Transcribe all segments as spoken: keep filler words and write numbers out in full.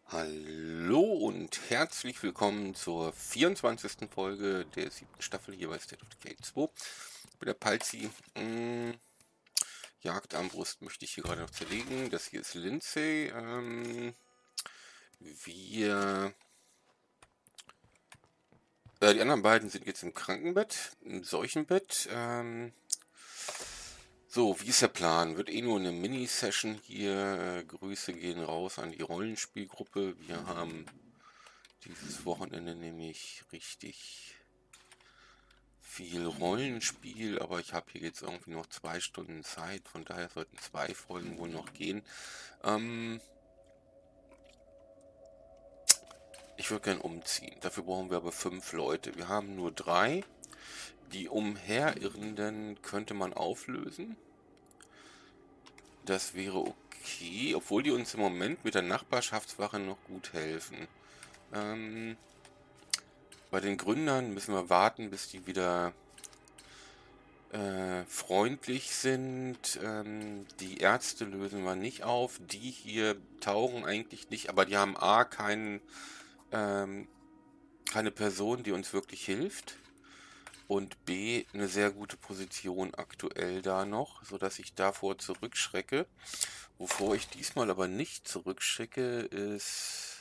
Hallo und herzlich willkommen zur vierundzwanzigsten Folge der siebten Staffel hier bei State of Decay zwei. Bei der Palzi. Mh, Jagdarmbrust möchte ich hier gerade noch zerlegen. Das hier ist Lindsay. Ähm, wir... Äh, die anderen beiden sind jetzt im Krankenbett, im Seuchenbett. Ähm, so, wie ist der Plan? Wird eh nur eine Mini-Session hier. Äh, Grüße gehen raus an die Rollenspielgruppe. Wir haben dieses Wochenende nämlich richtig viel Rollenspiel, aber ich habe hier jetzt irgendwie noch zwei Stunden Zeit, von daher sollten zwei Folgen wohl noch gehen. Ähm, ich würde gern umziehen, dafür brauchen wir aber fünf Leute. Wir haben nur drei. Die Umherirrenden könnte man auflösen. Das wäre okay, obwohl die uns im Moment mit der Nachbarschaftswache noch gut helfen. Ähm, bei den Gründern müssen wir warten, bis die wieder Äh, freundlich sind. Ähm, die Ärzte lösen wir nicht auf. Die hier taugen eigentlich nicht, aber die haben A, kein, ähm, keine Person, die uns wirklich hilft. Und B, eine sehr gute Position aktuell da noch, sodass ich davor zurückschrecke. Wovor ich diesmal aber nicht zurückschrecke, ist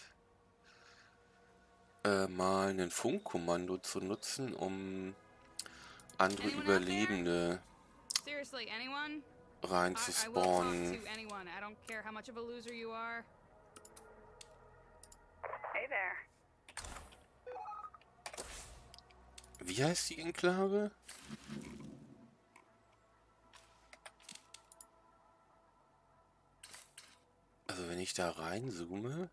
äh, mal ein Funkkommando zu nutzen, um andere Überlebende Seriously, anyone? rein I, zu I will talk spawnen. to anyone. I don't care how much of a loser you are. Hey there. Wie heißt die Enklave? Also wenn ich da reinzoome,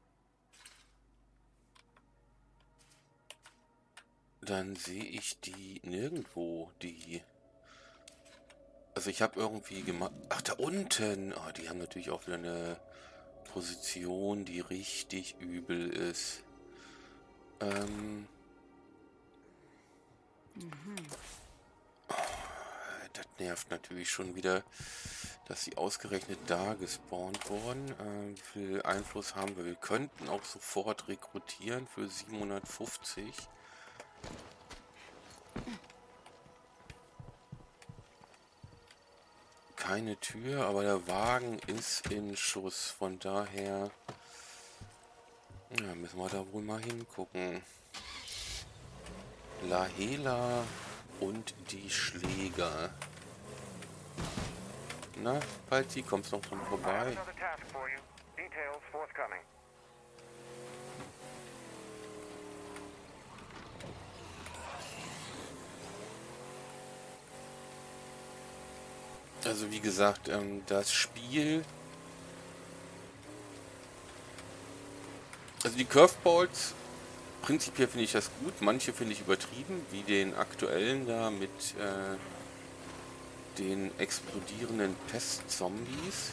dann sehe ich die nirgendwo, die... Also ich habe irgendwie gemacht... Ach, da unten! Oh, die haben natürlich auch wieder eine Position, die richtig übel ist. Ähm... Mhm. Das nervt natürlich schon wieder, dass sie ausgerechnet da gespawnt wurden. Äh, wie viel Einfluss haben wir? Wir könnten auch sofort rekrutieren für siebenhundertfünfzig. Keine Tür, aber der Wagen ist in Schuss. Von daher ja, müssen wir da wohl mal hingucken. Lahela und die Schläger. Na, Palti, kommst noch dran vorbei? Another task for you. Details forthcoming. Also wie gesagt, ähm, das Spiel... Also die Curveballs, prinzipiell finde ich das gut. Manche finde ich übertrieben, wie den aktuellen da mit äh, den explodierenden Pestzombies.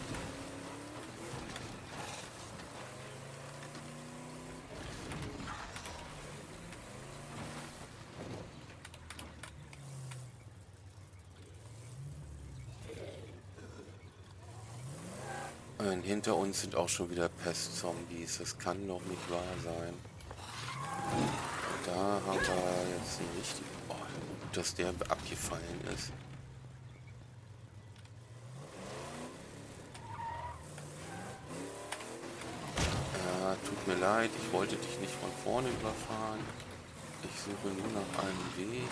Und hinter uns sind auch schon wieder Pestzombies. Das kann doch nicht wahr sein. Da haben wir jetzt einen richtigen... Oh, gut, dass der abgefallen ist. Ja, tut mir leid, ich wollte dich nicht von vorne überfahren. Ich suche nur nach einem Weg,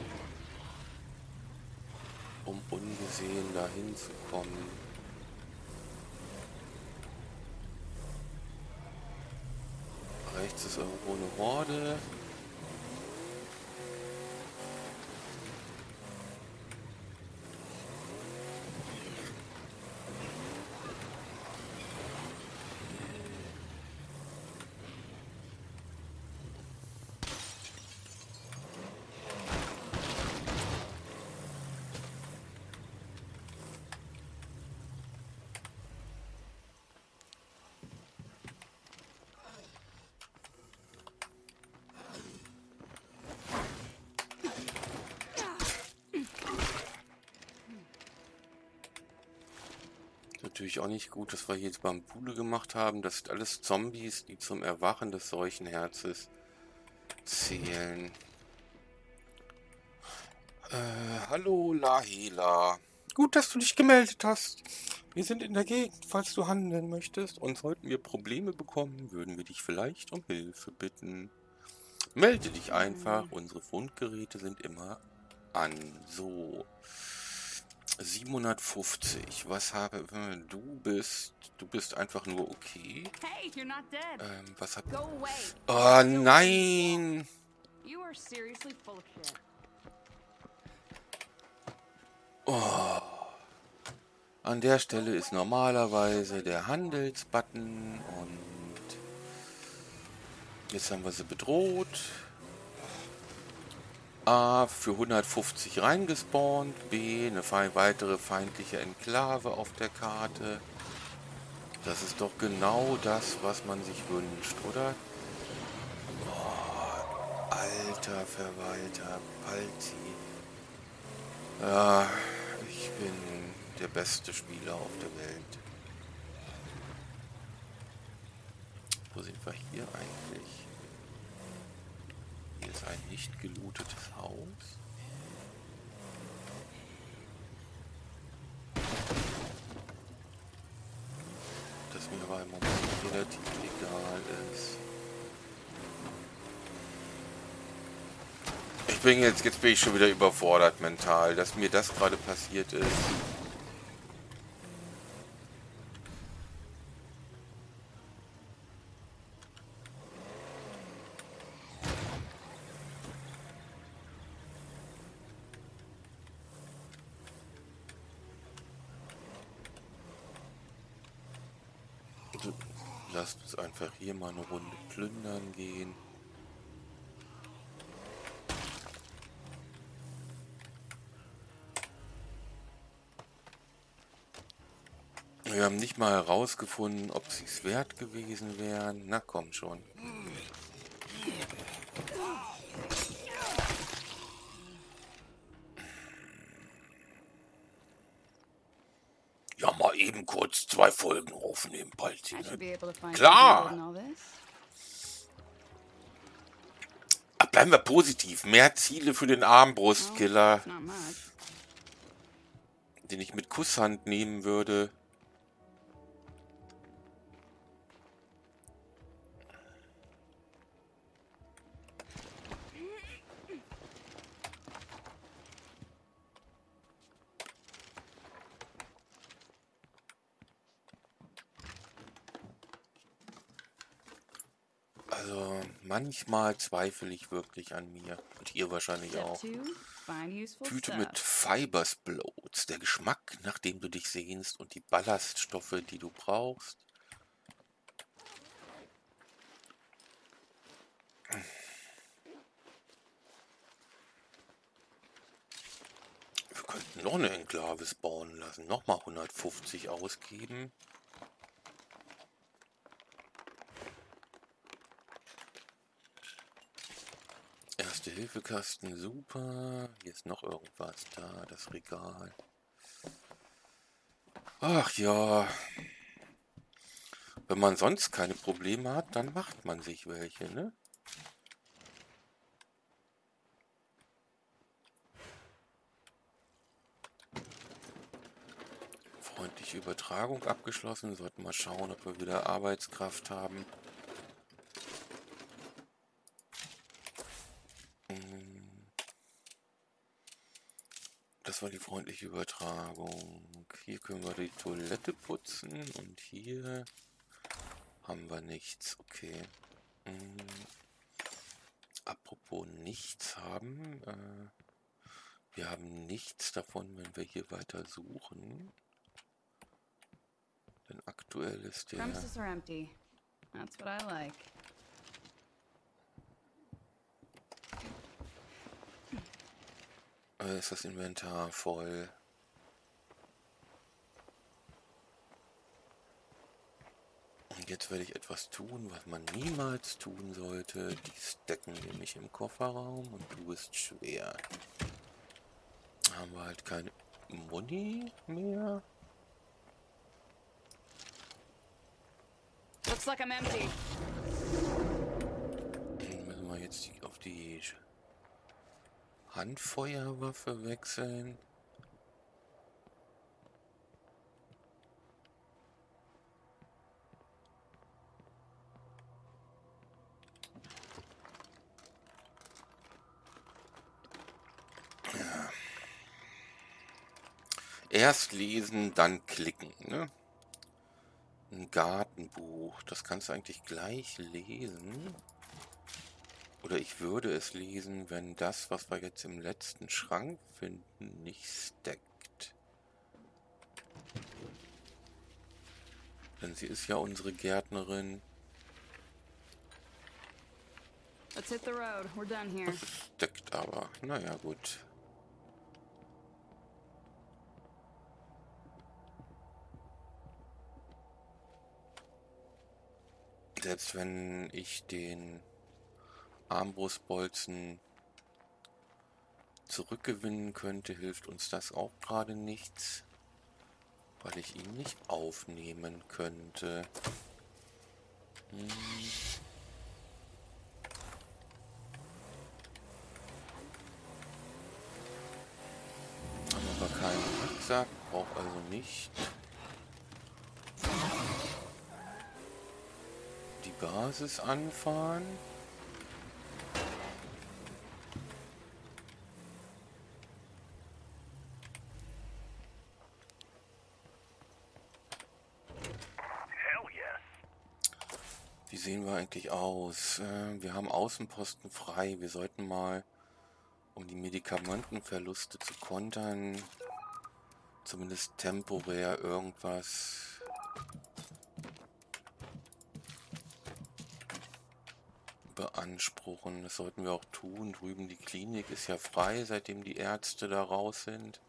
um ungesehen dahin zu kommen. Rechts ist irgendwo eine Horde. Natürlich auch nicht gut, dass wir hier jetzt Bambule gemacht haben. Das sind alles Zombies, die zum Erwachen des Seuchenherzes zählen. Äh, hallo Lahela. Gut, dass du dich gemeldet hast. Wir sind in der Gegend, falls du handeln möchtest. Und sollten wir Probleme bekommen, würden wir dich vielleicht um Hilfe bitten. Melde dich einfach. Unsere Fundgeräte sind immer an. So. siebenhundertfünfzig. Was habe... Du bist... Du bist einfach nur okay. Hey, you're not dead. Ähm, was hab... Go away. Oh nein! You are seriously full of shit. Oh. An der Stelle ist normalerweise der Handelsbutton und jetzt haben wir sie bedroht. A, für hundertfünfzig reingespawnt. B, eine fe- weitere feindliche Enklave auf der Karte. Das ist doch genau das, was man sich wünscht, oder? Oh, alter Verwalter, Palzi. Ja, ich bin der beste Spieler auf der Welt. Wo sind wir hier eigentlich? Hier ist ein nicht gelootetes Haus. Das mir aber im Moment relativ egal ist. Ich bin jetzt, jetzt bin ich schon wieder überfordert mental, dass mir das gerade passiert ist. Lasst uns einfach hier mal eine Runde plündern gehen. Wir haben nicht mal herausgefunden, ob sie es wert gewesen wären. Na komm schon. Ja, mal eben kurz zwei Folgen aufnehmen, Palzi. I should be able to find Klar. something good in all this. Ach, bleiben wir positiv. Mehr Ziele für den Armbrustkiller, It's not much. den ich mit Kusshand nehmen würde. Also manchmal zweifle ich wirklich an mir. Und ihr wahrscheinlich Step auch. two, find useful Tüte stuff. mit Fibersbloats. Der Geschmack, nach dem du dich sehnst und die Ballaststoffe, die du brauchst. Wir könnten noch eine Enklave spawnen lassen. Nochmal hundertfünfzig ausgeben. Erste-Hilfe-Kasten, super. Hier ist noch irgendwas da, das Regal. Ach ja. Wenn man sonst keine Probleme hat, dann macht man sich welche, ne? Freundliche Übertragung abgeschlossen. Sollten mal schauen, ob wir wieder Arbeitskraft haben. Das war die freundliche Übertragung. Hier können wir die Toilette putzen und hier haben wir nichts. Okay. Hm. Apropos nichts haben. Äh, wir haben nichts davon, wenn wir hier weiter suchen. Denn aktuell ist der... Premises are empty. That's what I like. Äh, ist das Inventar voll. Und jetzt werde ich etwas tun, was man niemals tun sollte. Die stecken nämlich im Kofferraum und du bist schwer. Haben wir halt keine Muni mehr. Looks like I'm empty. Dann müssen wir jetzt die, auf die Handfeuerwaffe wechseln. Ja. Erst lesen, dann klicken, ne? Ein Gartenbuch, das kannst du eigentlich gleich lesen. Oder ich würde es lesen, wenn das, was wir jetzt im letzten Schrank finden, nicht stackt. Denn sie ist ja unsere Gärtnerin. Let's hit the road. We're done here. Stackt aber. Naja, gut. Selbst wenn ich den Armbrustbolzen zurückgewinnen könnte, hilft uns das auch gerade nichts, weil ich ihn nicht aufnehmen könnte. Hm. Haben aber keinen Rucksack, braucht also nicht die Basis anfahren. Wie sehen wir eigentlich aus? Äh, wir haben Außenposten frei. Wir sollten mal, um die Medikamentenverluste zu kontern, zumindest temporär irgendwas beanspruchen. Das sollten wir auch tun. Drüben die Klinik ist ja frei, seitdem die Ärzte da raus sind.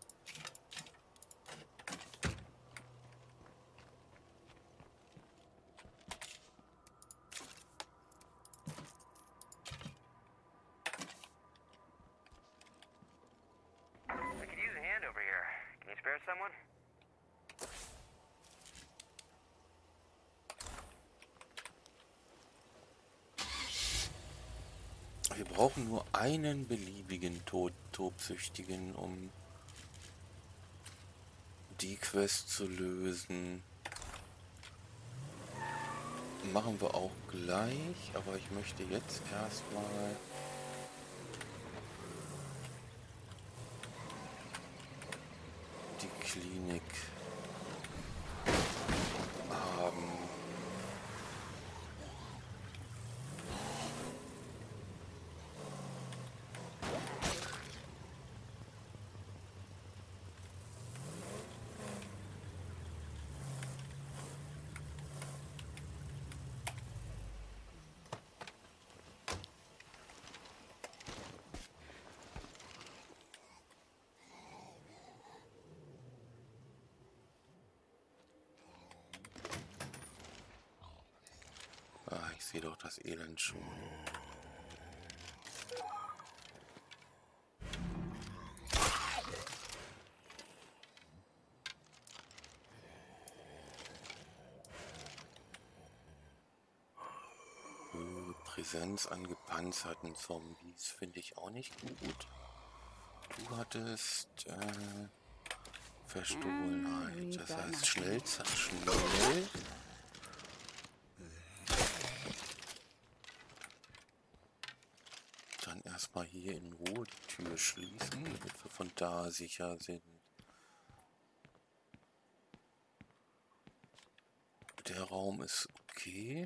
Someone? Wir brauchen nur einen beliebigen Tod Tobsüchtigen, um die Quest zu lösen. Machen wir auch gleich, aber ich möchte jetzt erstmal die Klinik haben. Ah, ich sehe doch das Elend schon. Höhere Präsenz an gepanzerten Zombies finde ich auch nicht gut. Du hattest äh, Verstohlenheit, das heißt schnell, schnell. Dann erstmal hier in Ruhe die Tür schließen, damit wir von da sicher sind. Der Raum ist okay.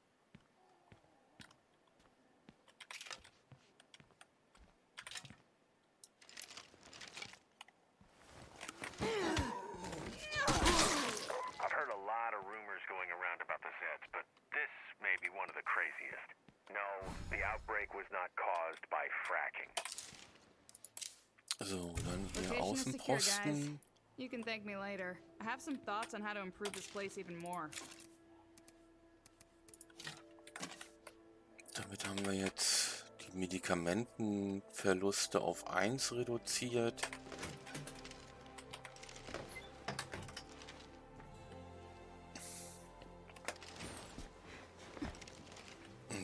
I've heard a lot of rumors going around about the Zeds, but this may be one of the craziest. No, the outbreak was not caused by fracking. So, dann hier Location is secure, guys. Außenposten. You can thank me later. I have some thoughts on how to improve this place even more. Damit haben wir jetzt die Medikamentenverluste auf eins reduziert.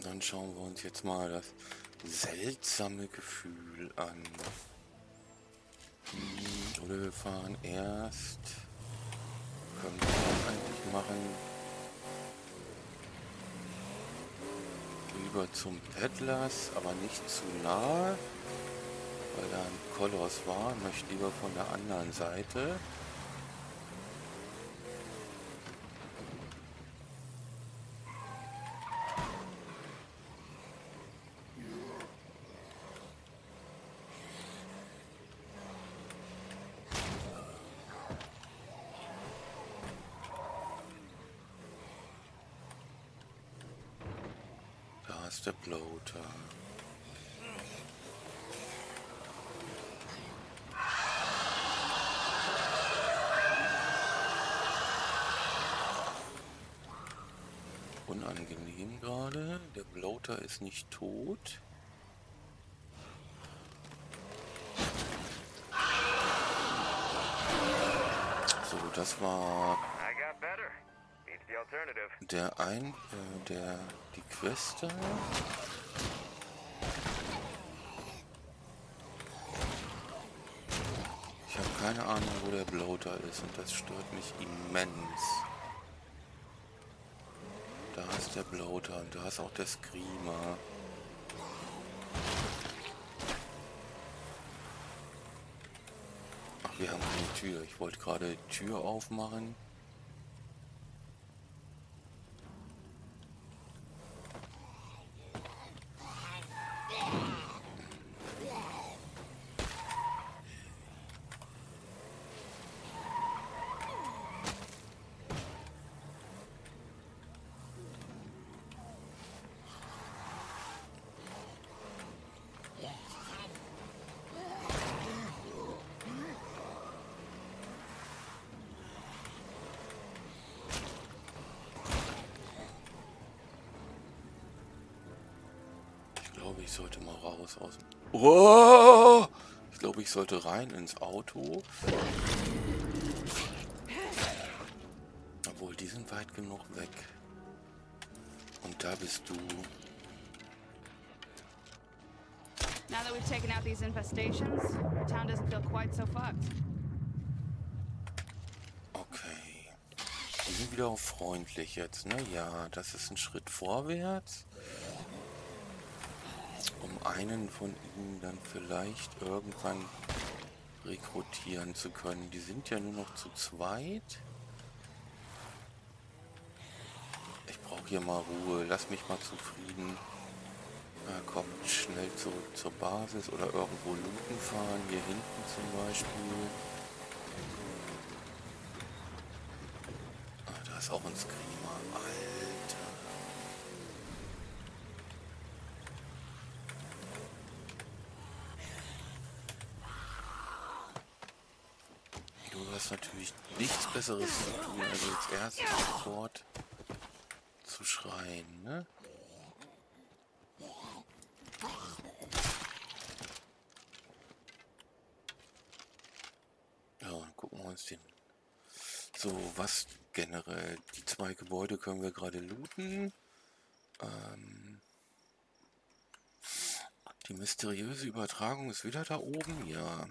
Dann schauen wir uns jetzt mal das seltsame Gefühl an. Hm, oder wir fahren erst. Können wir das eigentlich machen? Rüber zum Peddlers, aber nicht zu nahe, weil da ein Koloss war. Möchte lieber von der anderen Seite. Da ist der Bloater. Unangenehm gerade. Der Bloater ist nicht tot. So, das war I got better. Beats the alternative. der ein, äh, der die Queste. Ich habe keine Ahnung, wo der Bloater ist und das stört mich immens. Da ist der Bloater und da ist auch der Screamer. Ach, wir haben keine Tür. Ich wollte gerade die Tür aufmachen. Ich glaube, ich sollte mal raus aus dem... Oh! Ich glaube, ich sollte rein ins Auto. Obwohl, die sind weit genug weg. Und da bist du. Now that we've taken out these infestations, our town doesn't feel quite so fucked. Okay. Die sind wieder auf freundlich jetzt, ne? Ja, das ist ein Schritt vorwärts. Um einen von ihnen dann vielleicht irgendwann rekrutieren zu können. Die sind ja nur noch zu zweit. Ich brauche hier mal Ruhe. Lass mich mal zufrieden. Ja, kommt schnell zurück zur Basis oder irgendwo looten fahren. Hier hinten zum Beispiel. Ah, da ist auch ein Screamer. Alter. Du hast natürlich nichts Besseres zu tun, als jetzt erst sofort zu schreien, ne? Ja, dann gucken wir uns den... So, was generell? Die zwei Gebäude können wir gerade looten. Ähm, die mysteriöse Übertragung ist wieder da oben, ja.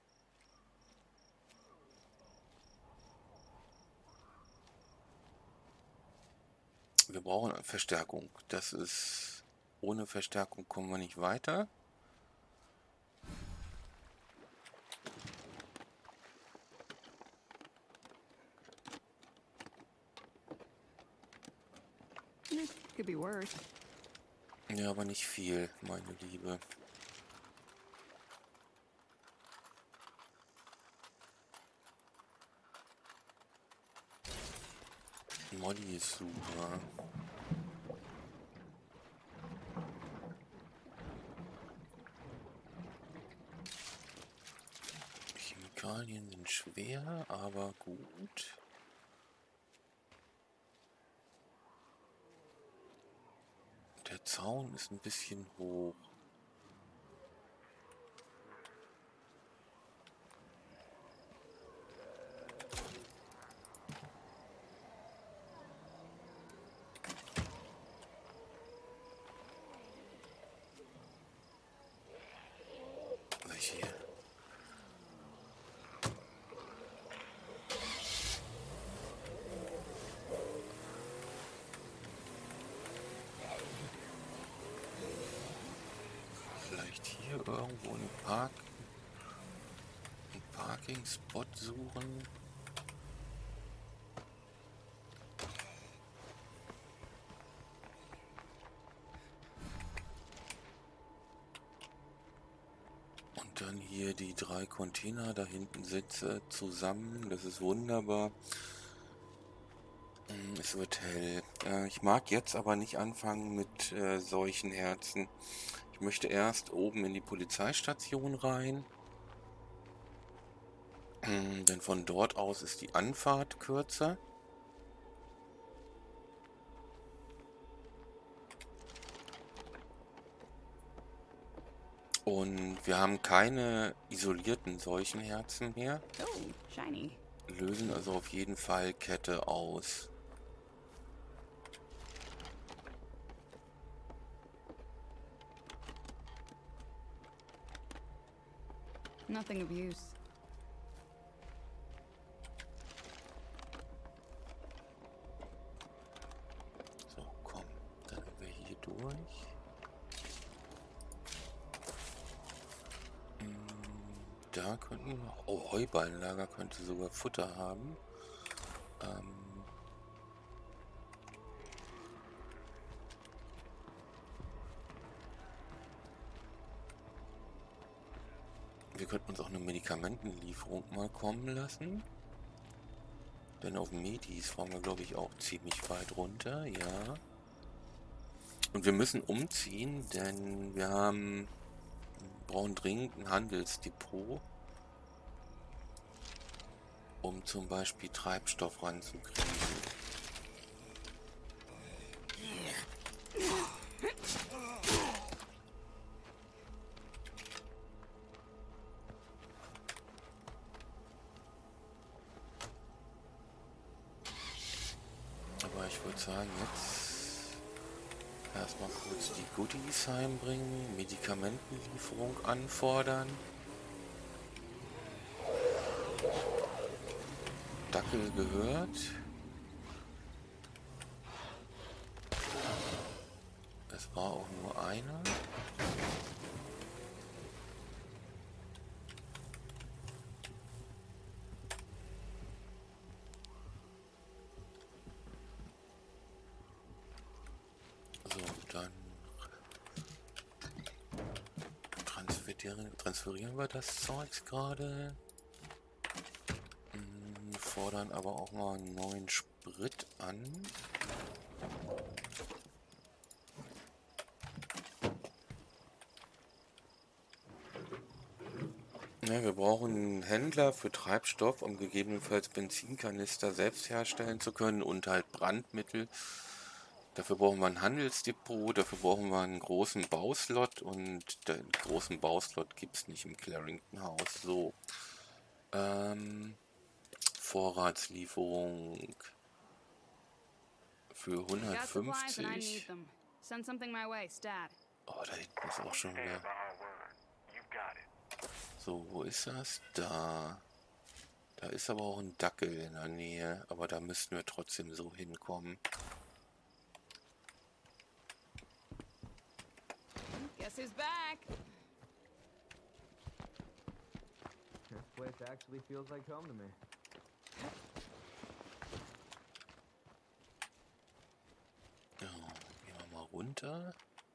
Wir brauchen Verstärkung. Das ist... Ohne Verstärkung kommen wir nicht weiter. Could be worse. Ja, aber nicht viel, meine Liebe. Molly ist super. Chemikalien sind schwer, aber gut. Der Zaun ist ein bisschen hoch. hier irgendwo einen Park, einen Parking-Spot suchen. Und dann hier die drei Container da hinten sitze zusammen. Das ist wunderbar. Es wird hell. Äh, ich mag jetzt aber nicht anfangen mit äh, solchen Herzen. Ich möchte erst oben in die Polizeistation rein. Ähm, denn von dort aus ist die Anfahrt kürzer. Und wir haben keine isolierten Seuchenherzen mehr. Oh, shiny. Lösen also auf jeden Fall Kette aus. Nothing of use. So, komm, dann sind wir hier durch. Da könnten wir noch... Oh, Heuballenlager könnte sogar Futter haben. Ähm... Wir könnten uns auch eine Medikamentenlieferung mal kommen lassen. Denn auf Medis fahren wir, glaube ich, auch ziemlich weit runter. Ja. Und wir müssen umziehen, denn wir haben... brauchen dringend ein Handelsdepot, um zum Beispiel Treibstoff ranzukriegen. Aber ich würde sagen, jetzt erstmal kurz die Goodies heimbringen, Medikamentenlieferung anfordern. Dackel gehört. Es war auch nur einer. So, dann transferieren, transferieren wir das Zeugs gerade. Fordern aber auch mal einen neuen Sprit an. Ja, wir brauchen einen Händler für Treibstoff, um gegebenenfalls Benzinkanister selbst herstellen zu können und halt Brandmittel. Dafür brauchen wir ein Handelsdepot, dafür brauchen wir einen großen Bauslot und den großen Bauslot gibt es nicht im Clarington Haus. So. Ähm, Vorratslieferung für hundertfünfzig. Oh, da hinten ist auch schon wieder. So, wo ist das? Da. Da ist aber auch ein Dackel in der Nähe, aber da müssten wir trotzdem so hinkommen. Guess who's back? This place actually feels like home to me. Ja, gehen wir mal runter.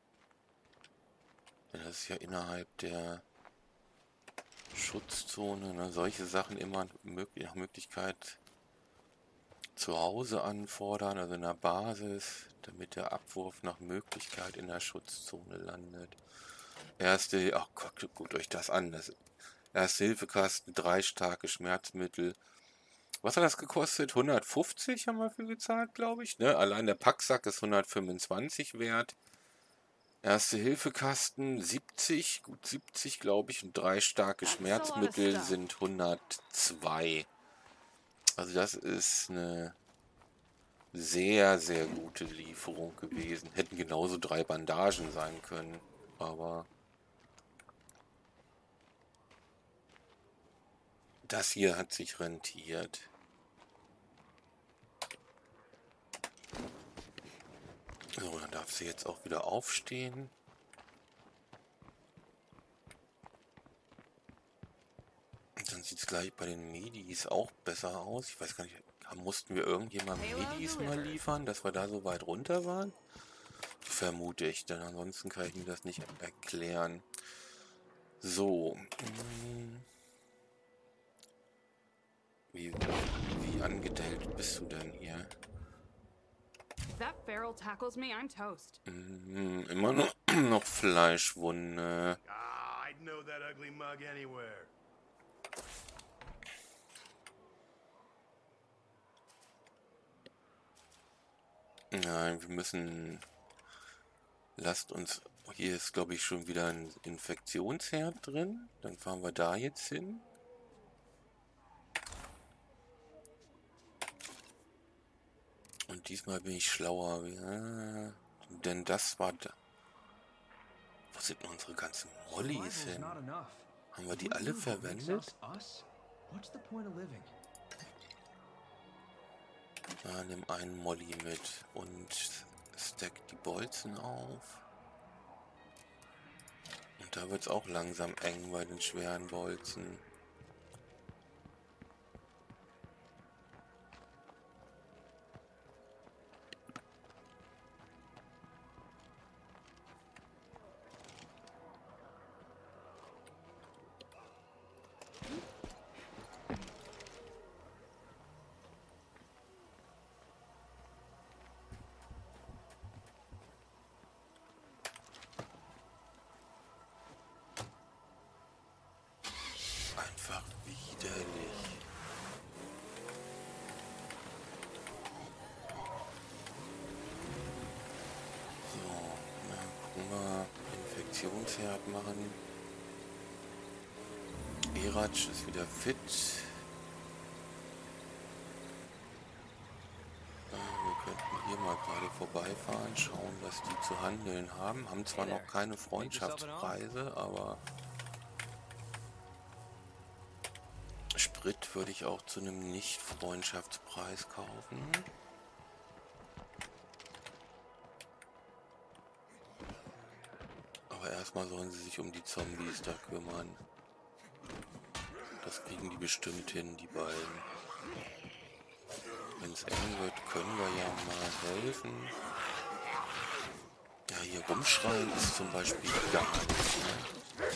Ja, das ist ja innerhalb der Schutzzone, ne? Solche Sachen immer möglich, nach Möglichkeit zu Hause anfordern, also in der Basis, damit der Abwurf nach Möglichkeit in der Schutzzone landet. Erste, ach Gott, guckt euch das an. Das Erste Hilfekasten, drei starke Schmerzmittel. Was hat das gekostet? hundertfünfzig haben wir für gezahlt, glaube ich. Ne? Allein der Packsack ist hundertfünfundzwanzig wert. Erste Hilfekasten siebzig, gut siebzig, glaube ich. Und drei starke Schmerzmittel sind hundertzwei. Also das ist eine sehr, sehr gute Lieferung gewesen. Hätten genauso drei Bandagen sein können. Aber das hier hat sich rentiert. So, dann darf sie jetzt auch wieder aufstehen. es gleich bei den Medis auch besser aus. Ich weiß gar nicht, mussten wir irgendjemandem Medis mal liefern, dass wir da so weit runter waren? Vermute ich, denn ansonsten kann ich mir das nicht erklären. So. Wie, wie angedellt bist du denn hier? If that feral tackles me, I'm toast. Mm, immer noch, noch Fleischwunde. Ah, I'd know that ugly mug anywhere. Nein, wir müssen... Lasst uns... Hier ist, glaube ich, schon wieder ein Infektionsherd drin. Dann fahren wir da jetzt hin. Und diesmal bin ich schlauer. Ja, denn das war da... Wo sind denn unsere ganzen Mollys hin? Haben wir die alle verwendet? Ja, nimm einen Molly mit und stack die Bolzen auf. Und da wird es auch langsam eng bei den schweren Bolzen. Einfach widerlich. So, na, gucken wir. Infektionsherd machen. Eratsch ist wieder fit. Ja, wir könnten hier mal gerade vorbeifahren, schauen, was die zu handeln haben. Haben zwar noch keine Freundschaftspreise, aber... Sprit würde ich auch zu einem Nicht-Freundschaftspreis kaufen. Aber erstmal sollen sie sich um die Zombies da kümmern. Das kriegen die bestimmt hin, die beiden. Wenn es eng wird, können wir ja mal helfen. Ja, hier rumschreien ist zum Beispiel gar nichts. Ne?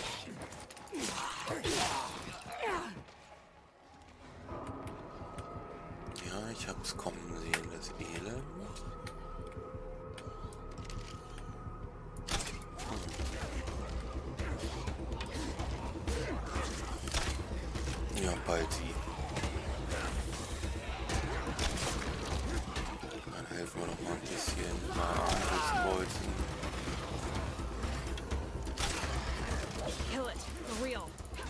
Ja, ich hab's kommen sehen, das Elend. Ja, bald sie. Dann helfen wir doch mal ein bisschen. Mal Armbrustbolzen. Kill it, for real.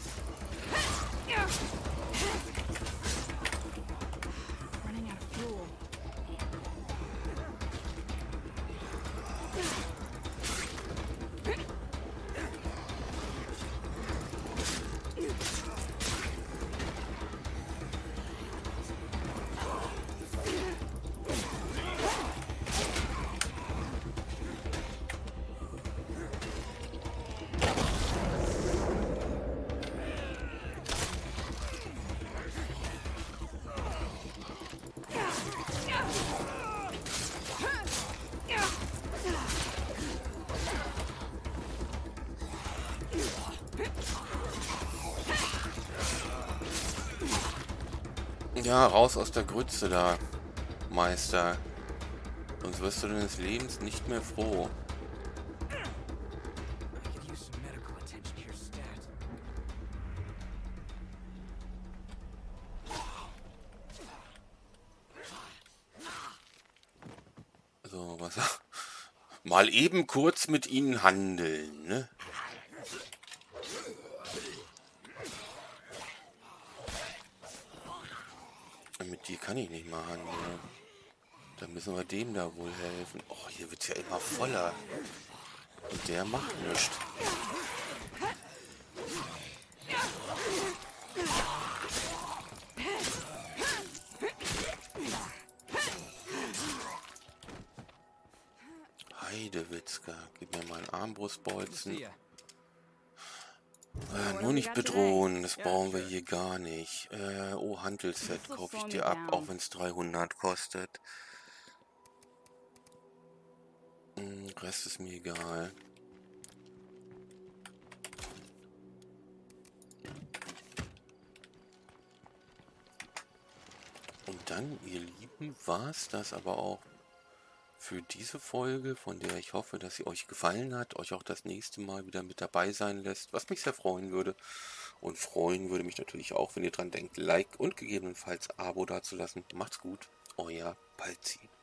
Running out of fuel. Ja, raus aus der Grütze da, Meister. Sonst wirst du deines Lebens nicht mehr froh. So, was... Mal eben kurz mit ihnen handeln, ne? Mit die kann ich nicht mal handeln. Da müssen wir dem da wohl helfen. Oh, hier wird es ja immer voller. Und der macht nichts. Heidewitzka, gib mir mal einen Armbrustbolzen. Äh, nur nicht bedrohen, das brauchen wir hier gar nicht. Äh, oh, Handelsset kaufe ich dir ab, auch wenn es dreihundert kostet. Hm, Rest ist mir egal. Und dann, ihr Lieben, war es das aber auch für diese Folge, von der ich hoffe, dass sie euch gefallen hat, euch auch das nächste Mal wieder mit dabei sein lässt, was mich sehr freuen würde. Und freuen würde mich natürlich auch, wenn ihr dran denkt, Like und gegebenenfalls Abo dazulassen. Macht's gut, euer Palzi.